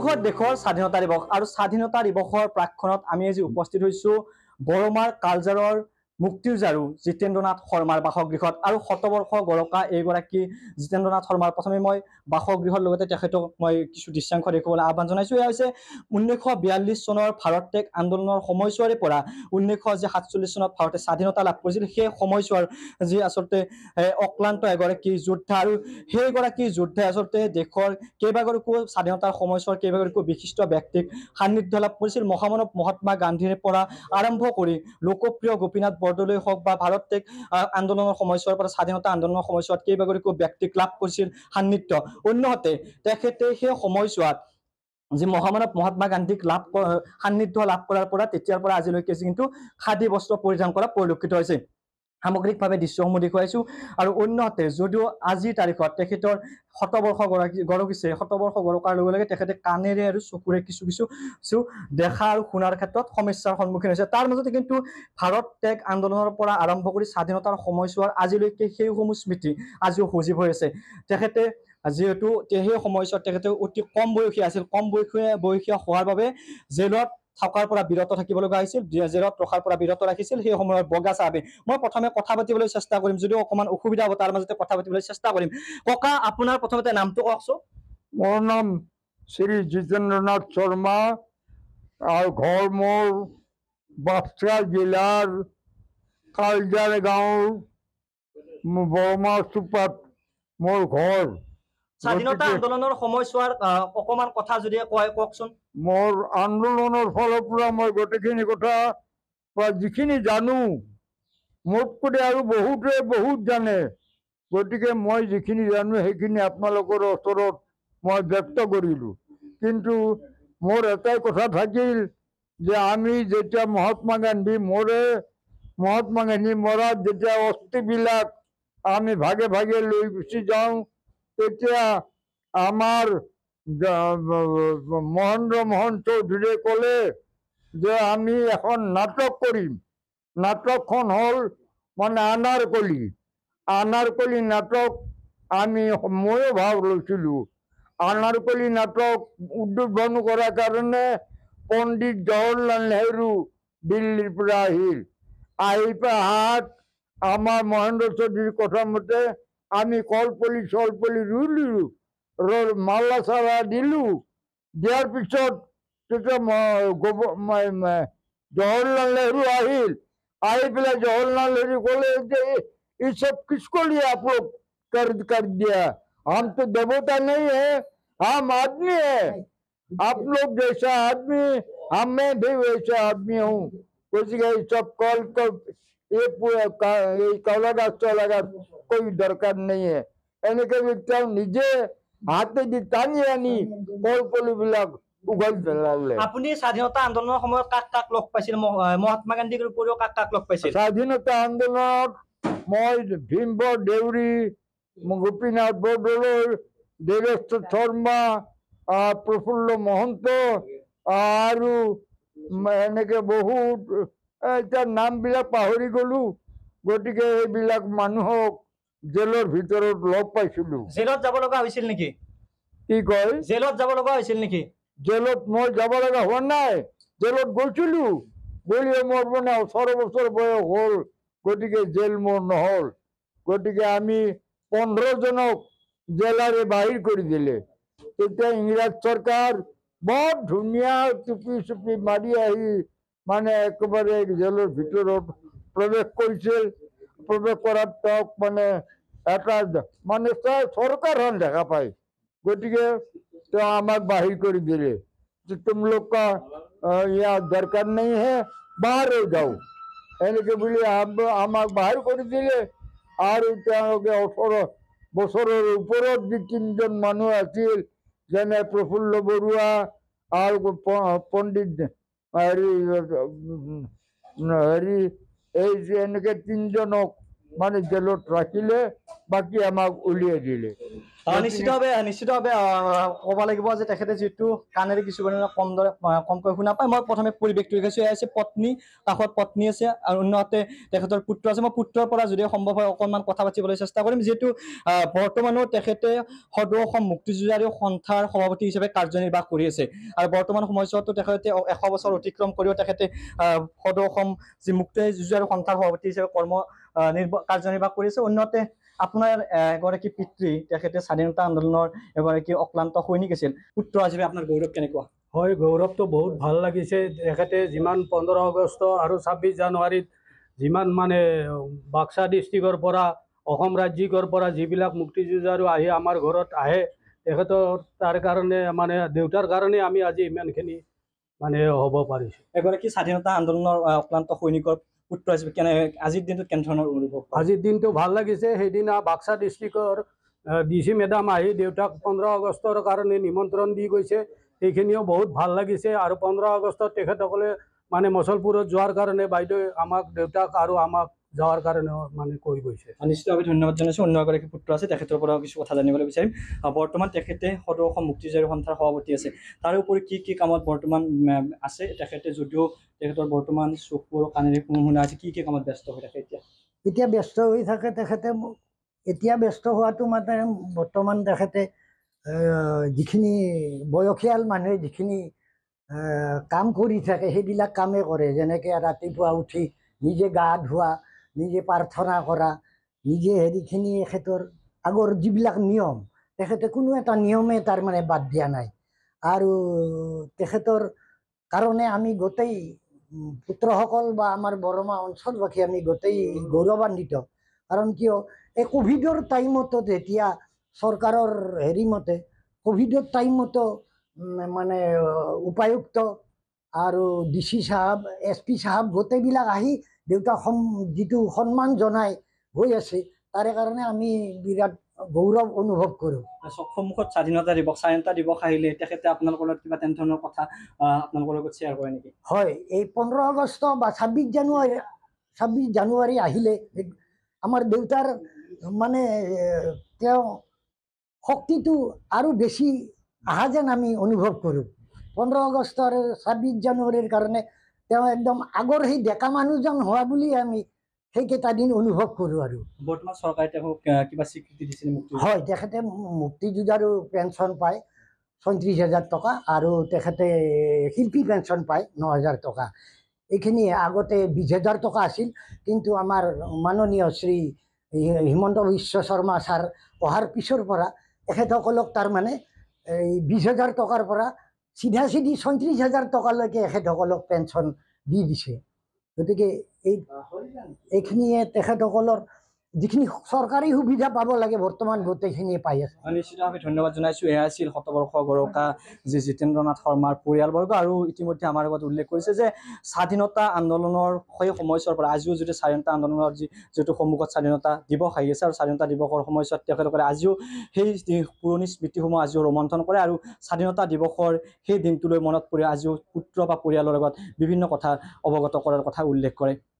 সন্মুখত দেশৰ স্বাধীনতা দিৱস আৰু স্বাধীনতা দিৱসৰ প্ৰাক্ষণত আমি আজি উপস্থিত হৈছোঁ বৰমাৰ কালজাৰৰ মুক্তিযুঁজাৰু জিতেন্দ্ৰনাথ শৰ্মাৰ বাসগৃহত আৰু শতবৰ্ষ গৰকা এইগৰাকী জিতেন্দ্ৰনাথ শৰ্মাৰ প্ৰথমে মই বাসগৃহৰ লগতে তেখেতক মই কিছু দৃশ্যাংশ দেখুৱাবলৈ আহ্বান জনাইছোঁ। এয়া হৈছে 1942 চনৰ ভাৰত ত্যাগ আন্দোলনৰ সময়ছোৱাৰে পৰা 1947 চনত ভাৰতে স্বাধীনতা লাভ কৰিছিল সেই সময়ছোৱাৰ যি আচলতে অক্লান্ত এগৰাকী যোদ্ধা আৰু সেইগৰাকী যোদ্ধাই আচলতে দেশৰ কেইবাগৰাকীও স্বাধীনতাৰ সময়ছোৱাৰ কেইবাগৰাকীও বিশিষ্ট ব্যক্তিক সান্নিধ্য লাভ কৰিছিল। মহামানৱ মহাত্মা গান্ধীৰ পৰা আৰম্ভ কৰি লোকপ্ৰিয় গোপীনাথ বৰদলৈ হওক বা ভাৰত ত্যাগ আন্দোলনৰ সময়ছোৱাৰ পৰা স্বাধীনতা আন্দোলনৰ সময়ছোৱাত কেইবাগৰাকীও ব্যক্তিক লাভ কৰিছিল সান্নিধ্য। অন্যহাতে তেখেতে সেই সময়ছোৱাত যি মহামানৱ মহাত্মা গান্ধীক সান্নিধ্য লাভ কৰাৰ পৰা তেতিয়াৰ পৰা আজিলৈকে কিন্তু খাদী বস্ত্ৰ পৰিধান কৰা পৰিলক্ষিত হৈছে। সামগ্ৰিকভাৱে দৃশ্যসমূহ দেখুৱাইছোঁ আৰু অন্যহাতে যদিও আজিৰ তাৰিখত তেখেতৰ শতবৰ্ষ গৰকিছে, শতবৰ্ষ গৰকাৰ লগে লগে তেখেতে কাণেৰে আৰু চকুৰে কিছু দেখা আৰু শুনাৰ ক্ষেত্ৰত সমস্যাৰ সন্মুখীন হৈছে। তাৰ মাজতে কিন্তু ভাৰত ত্যাগ আন্দোলনৰ পৰা আৰম্ভ কৰি স্বাধীনতাৰ সময়ছোৱাৰ আজিলৈকে সেইসমূহ স্মৃতি আজিও সজীৱ হৈ আছে। তেখেতে যিহেতু সেই সময়ছোৱাত তেখেতে অতি কম বয়সীয়া আছিল, কম বয়সীয়া হোৱাৰ বাবে জেলত থকাৰ পৰা বিৰত থাকিব লগা হৈছিল, জেলত ৰখাৰ পৰা বিৰত ৰাখিছিল সেই সময়ত বগা চাহাবে। মই প্ৰথমে কথা পাতিবলৈ চেষ্টা কৰিম, যদিও অকণমান অসুবিধা হ'ব তাৰ মাজতে কথা পাতিবলৈ চেষ্টা কৰিম। ককা, আপোনাৰ প্ৰথমতে নামটো কওকচোন। মোৰ নাম শ্ৰী জিতেন্দ্ৰনাথ শৰ্মা আৰু ঘৰ মোৰ বাক্সা জিলাৰ কালজাৰ গাঁৱৰ বৰমা চুপাত মোৰ ঘৰ। স্বাধীনতা আন্দোলনৰ সময়ছোৱাৰ অকণমান কথা যদি কওকচোন। মোৰ আন্দোলনৰ ফালৰ পৰা মই গোটেইখিনি কথা যিখিনি জানো, মোতকৈ আৰু বহুত জানে, গতিকে মই যিখিনি জানো সেইখিনি আপোনালোকৰ ওচৰত মই ব্যক্ত কৰিলোঁ। কিন্তু মোৰ এটাই কথা থাকিল যে আমি যেতিয়া মহাত্মা গান্ধী মৰাত যেতিয়া অস্থিবিলাক আমি ভাগে ভাগে লৈ গুচি যাওঁ, তেতিয়া আমাৰ মহেন্দ্ৰ মোহন চৌধুৰীয়ে ক'লে যে আমি এখন নাটক কৰিম। নাটকখন হ'ল মানে আনাৰকলি নাটক। আমি ময়ো ভাগ লৈছিলোঁ। আনাৰকলি নাটক উদ্বোধন কৰাৰ কাৰণে পণ্ডিত জৱাহৰলাল নেহৰু দিল্লীৰ পৰা আহি হাত আমাৰ মহেন্দ্ৰ চৌধুৰীৰ কথা মতে আমি কলপলি চলপলি ৰুলোঁ, মালা চালা দিলোঁ। দিয়াৰ পিছত তেতিয়া জৱাহৰলাল নেহৰু আহি পেলাই जवाहरलाल नेहरू बोले ये सब किसको लिए आप लोग कर दिया, हम तो देवता नहीं है, हम आदमी है, आप लोग जैसा आदमी मैं भी वैसा आदमी हूँ। सब कॉल को ये कोई दरकार नहीं है। এনেকে তেওঁ নিজে হাতে দি টানি আনি কলপলিবিলাক উঘালি পেলালে। আপুনি স্বাধীনতা আন্দোলনৰ সময়ত কাক লগ পাইছিল? মহাত্মা গান্ধীৰ উপৰিও কাক লগ পাইছিল? স্বাধীনতা আন্দোলনত মই ভীমবৰ দেউৰী, গোপীনাথ বৰদলৈ, দেৱেশ্বৰ শৰ্মা, প্ৰফুল্ল মহন্ত আৰু এনেকে বহুত এতিয়া নামবিলাক পাহৰি গ'লোঁ। গতিকে এইবিলাক মানুহক জেলৰ ভিতৰত লগ পাইছিলোঁ। জেলত যাব লগা হৈছিল নেকি? কি কয়? জেলত যাব লগা হৈছিল নেকি? জেলত মই যাব লগা হোৱা নাই, জেলত গৈছিলোঁ। গ'লে মোৰ মানে 18 বছৰ বয়স হ'ল, গতিকে জেল মোৰ নহ'ল। গতিকে আমি 15 জনক জেলাৰে বাহিৰ কৰি দিলে। তেতিয়া ইংৰাজ চৰকাৰ বৰ ধুনীয়া টুপি মাৰি আহি মানে একেবাৰে জেলৰ ভিতৰত প্ৰৱেশ কৰিছিল। প্ৰৱেশ কৰাত তেওঁক মানে এটা মানে চৰকাৰখন দেখা পায়। গতিকে তেওঁ আমাক বাহিৰ কৰি দিলে। तुम लोग का यहाँ दरकार नहीं है, बाहर हो जाओ। এনেকে বুলি আমাক বাহিৰ কৰি দিলে। আৰু তেওঁলোকে 18 বছৰৰ ওপৰত যি 3জন মানুহ আছিল, যেনে প্ৰফুল্ল বৰুৱা আৰু পণ্ডিত এই যে এনেকে 3জনক মানে জেলত ৰাখিলে, বাকী আমাক উলিয়াই দিলে। নিশ্চিতভাৱে ক'ব লাগিব যে তেখেতে যিহেতু কাণেৰে কিছু কমকৈ শুনা পায়। মই প্ৰথমে পৰিৱেশটো দেখাইছোঁ। এয়া আছে পত্নী, কাষত পত্নী আছে আৰু অন্যহাতে তেখেতৰ পুত্ৰ আছে। মই পুত্ৰৰ পৰা যদি সম্ভৱ হয় অকণমান কথা পাতিবলৈ চেষ্টা কৰিম, যিহেতু বৰ্তমানো তেখেতে সদৌ অসম মুক্তি যুঁজাৰু সন্থাৰ সভাপতি হিচাপে কাৰ্যনিৰ্বাহ কৰি আছে আৰু বৰ্তমান সময়ছোৱাতো তেখেতে 100 বছৰ অতিক্ৰম কৰিও তেখেতে সদৌ অসম যি মুক্তি যুঁজাৰু সন্থাৰ সভাপতি হিচাপে কাৰ্যনিৰ্বাহ কৰি আছে। অন্যহাতে আপোনাৰ এগৰাকী পিতৃ, তেখেতে স্বাধীনতা আন্দোলনৰ এগৰাকী অক্লান্ত সৈনিক আছিল। পুত্ৰ হিচাপে আপোনাৰ গৌৰৱ কেনেকুৱা? হয়, গৌৰৱটো বহুত ভাল লাগিছে। তেখেতে যিমান 15 আগষ্ট আৰু 26 জানুৱাৰীত যিমান মানে বাক্সা ডিষ্ট্ৰিক্টৰ পৰা অসম ৰাজ্যিকৰ পৰা যিবিলাক মুক্তিযুঁজাৰু আহি আমাৰ ঘৰত আহে, তেখেতৰ তাৰ কাৰণে মানে দেউতাৰ কাৰণে আমি আজি ইমানখিনি মানে হ'ব পাৰিছোঁ। এগৰাকী স্বাধীনতা আন্দোলনৰ অক্লান্ত সৈনিকৰ পুত্ৰ হিচাপে আজিৰ দিনটোত কেনেধৰণৰ অনুভৱ? আজিৰ দিনটো ভাল লাগিছে। সেইদিনা বাক্সা ডিষ্ট্ৰিক্টৰ DC মেডাম আহি দেউতাক 15 আগষ্টৰ কাৰণে নিমন্ত্ৰণ দি গৈছে, সেইখিনিও বহুত ভাল লাগিছে। আৰু 15 আগষ্টত তেখেতসকলে মানে মচলপুৰত যোৱাৰ কাৰণে বাইদেউ আমাক, দেউতাক আৰু আমাক যাৱাৰ কাৰণে মানে কৈ গৈছে। নিশ্চিতভাৱে ধন্যবাদ জনাইছোঁ। অন্য এগৰাকী পুত্ৰ আছে, তেখেতৰ পৰাও কিছু কথা জানিবলৈ বিচাৰিম। বৰ্তমান তেখেতে সদৌ অসম মুক্তি যুঁজাৰু সন্থাৰ সভাপতি আছে। তাৰোপৰি কি কামত বৰ্তমান আছে তেখেতে? যদিও তেখেতৰ বৰ্তমান চকুৰ কাণেৰে শুনা আছে, কি কামত ব্যস্ত হৈ থাকে এতিয়া ব্যস্ত হৈ থাকে তেখেতে? এতিয়া ব্যস্ত হোৱাটো মানে বৰ্তমান তেখেতে যিখিনি বয়সীয়াল মানুহে যিখিনি কাম কৰি থাকে সেইবিলাক কামেই কৰে। যেনেকৈ ৰাতিপুৱা উঠি নিজে গা ধোৱা, নিজে প্ৰাৰ্থনা কৰা, নিজে হেৰিখিনি তেখেতৰ আগৰ যিবিলাক নিয়ম, তেখেতে কোনো এটা নিয়মে তাৰমানে বাদ দিয়া নাই। আৰু তেখেতৰ কাৰণে আমি গোটেই পুত্ৰসকল বা আমাৰ বৰমা অঞ্চলবাসী আমি গোটেই গৌৰৱান্বিত। কাৰণ কিয়, এই কোভিডৰ টাইমতো যেতিয়া চৰকাৰৰ হেৰিমতে কোভিডৰ টাইমতো মানে উপায়ুক্ত আৰু DC সাহেব, SP সাহেব গোটেইবিলাক আহি দেউতাক যিটো সন্মান জনাই হৈ আছে, তাৰে কাৰণে আমি বিৰাট গৌৰৱ অনুভৱ কৰোঁ। সন্মুখত স্বাধীনতা দিৱস আহিলে তেখেতে আপোনালোকৰ লগত কিবা তেনেধৰণৰ কথা আপোনালোকৰ লগত শ্বেয়াৰ কৰে নেকি? হয়, এই 15 আগষ্ট বা 26 জানুৱাৰী আহিলে আমাৰ দেউতাৰ মানে তেওঁ শক্তিটো আৰু বেছি আহা যেন আমি অনুভৱ কৰোঁ। 15 আগষ্ট আৰু 26 জানুৱাৰীৰ কাৰণে তেওঁ একদম আগৰ সেই ডেকা মানুহজন হোৱা বুলি আমি সেইকেইটা দিন অনুভৱ কৰোঁ। আৰু বৰ্তমান চৰকাৰে তেওঁক কিবা স্বীকৃতি দিছিল? হয়, তেখেতে মুক্তি যুঁজাৰু পেঞ্চন পায় ৩৬,০০০ টকা আৰু তেখেতে শিল্পী পেঞ্চন পায় ৯,০০০ টকা। এইখিনি আগতে 20,০০০ টকা আছিল, কিন্তু আমাৰ মাননীয় শ্ৰী হিমন্ত বিশ্ব শৰ্মা ছাৰ অহাৰ পিছৰ পৰা এখেতসকলক তাৰমানে এই 20,০০০ টকাৰ পৰা চিধা ৩৬,০০০ টকালৈকে এখেতসকলক পেঞ্চন দি দিছে। গতিকে এইখিনিয়ে তেখেতসকলৰ যিখিনি চৰকাৰী সুবিধা পাব লাগে বৰ্তমান গোটেইখিনিয়ে পাই আছে। নিশ্চিতভাৱে ধন্যবাদ জনাইছোঁ। এয়া আছিল শতবৰ্ষ গৰকা যি জিতেন্দ্ৰ নাথ শৰ্মাৰ পৰিয়ালবৰ্গ। আৰু ইতিমধ্যে আমাৰ লগত উল্লেখ কৰিছে যে স্বাধীনতা আন্দোলনৰ সেই সময়ছোৱাৰ পৰা আজিও যদি স্বাধীনতা আন্দোলনৰ যিহেতু সন্মুখত স্বাধীনতা দিৱস আহি আছে, আৰু স্বাধীনতা দিৱসৰ সময়ছোৱাত তেখেতসকলে আজিও সেই পুৰণি স্মৃতিসমূহ আজিও ৰোমন্থন কৰে আৰু স্বাধীনতা দিৱসৰ সেই দিনটোলৈ মনত পৰি আজিও পুত্ৰ বা পৰিয়ালৰ লগত বিভিন্ন কথা অৱগত কৰাৰ কথা উল্লেখ কৰে।